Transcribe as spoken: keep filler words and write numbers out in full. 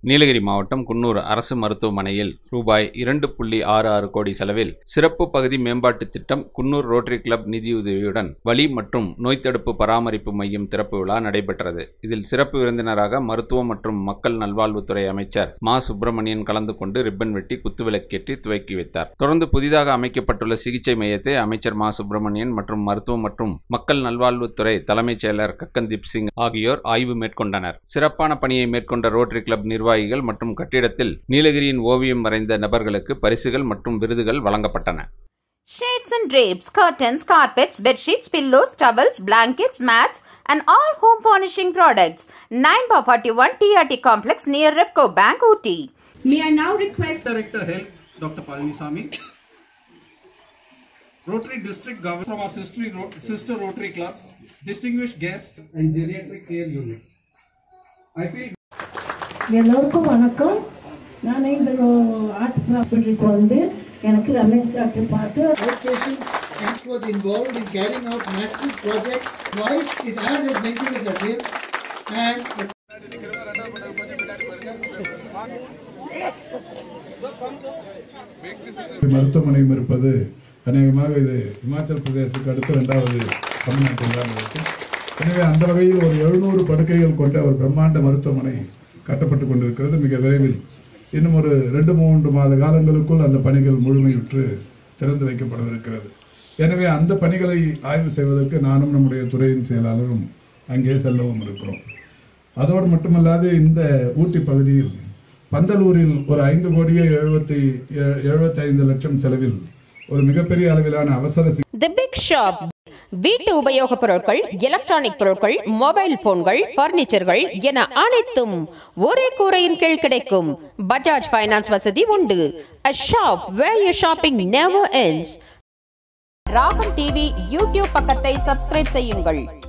நீலகிரி மாவட்டம் குன்னூர் அரசு மருத்துவமனையில் ரூபாய் இரண்டு புள்ளி ஆறு ஆறு கோடி செலவில் சிறப்பு பகுதி மேம்பாட்டு திட்டம் குன்னூர் ரோட்டரி கிளப் நிதியுதவியுடன் வலி மற்றும் நோய் தடுப்பு பராமரிப்பு மையம் திறப்பு விழா நடைபெற்றது. இதில் சிறப்பு விருந்தினராக மருத்துவம் மற்றும் மக்கள் நல்வாழ்வுத்துறை அமைச்சர் மா சுப்பிரமணியன் கலந்து கொண்டு ரிப்பன் வெட்டி குத்துவிளக்கேற்றி துவக்கி வைத்தார். தொடர்ந்து புதிதாக அமைக்கப்பட்டுள்ள சிகிச்சை மையத்தை அமைச்சர் மா சுப்பிரமணியன் மற்றும் மருத்துவம் மற்றும் மக்கள் நல்வாழ்வுத்துறை தலைமைச் செயலர் கக்கன்தீப் சிங் ஆகியோர் ஆய்வு மேற்கொண்டனர். சிறப்பான பணியை மேற்கொண்ட ரோட்டரி கிளப் நிர்வாகிகள் மற்றும் கட்டிடத்தில் நீலகிரியின் ஓவியம் வரைந்த நபர்களுக்கு பரிசுகள் மற்றும் விருதுகள் வழங்கப்பட்டன. Shades and drapes, curtains, carpets, bed sheets, pillows, towels, blankets, mats and all home furnishing products. nine bar forty-one T R T Complex near Repco Bank, Ooty. May I now request Director Health Doctor Palanisamy, Rotary District Governor from our sister, sister Rotary Clubs, distinguished guests and Geriatric Care Unit. I feel எல்லாருக்கும் வணக்கம். நான் இந்த art ப்ராப்பர்ட்டிக்கு வந்து எனக்கு Ramesh doctor பார்த்து outpatient and was involved in carrying out massive projects. Voice is as is mentioned in the name and மருத்துவமனையும் இருப்பது அநேகமாக இது இமாச்சல் பிரதேசத்துக்கு அடுத்து இரண்டாவது தமிழ்நாட்டில் தான் இருக்கு. எனவே அந்த வகையில் ஒரு எழுநூறு படுக்கைகள் கொண்ட ஒரு பிரம்மாண்ட மருத்துவமனை கட்டப்பட்டுக் கொண்டிருக்கிறது. மிக விரைவில் இன்னும் ஒரு ரெண்டு மூன்று மாத காலங்களுக்குள் அந்த பணிகள் முழுமையுற்று திறந்து வைக்கப்படவிருக்கிறது. எனவே அந்த பணிகளை ஆய்வு செய்வதற்கு நானும் நம்முடைய துறையின் செயலாளரும் அங்கே செல்லவும் இருக்கிறோம். அதோடு மட்டுமல்லாது இந்த ஊட்டி பகுதியில் பந்தலூரில் ஒரு ஐந்து கோடியே எழுபத்தி எழுபத்தி ஐந்து லட்சம் செலவில் ஒரு மிகப்பெரிய அளவிலான அவசர The Big Shop வீட்டு உபயோகப் பொருட்கள், எலக்ட்ரானிக் பொருட்கள், மொபைல் போன்கள், பர்னிச்சர்கள் என அனைத்தும் ஒரே கூரையின் கீழ் கிடைக்கும். பஜாஜ் ஃபைனான்ஸ் வசதி உண்டு. A shop where your shopping never ends. Ragam TV YouTube பக்கத்தை சப்ஸ்கிரைப் செய்யுங்கள்.